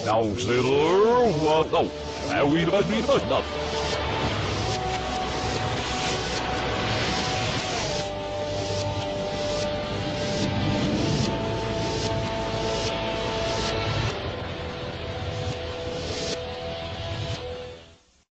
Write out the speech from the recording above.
Now, sailor, what? Oh, now we must be done.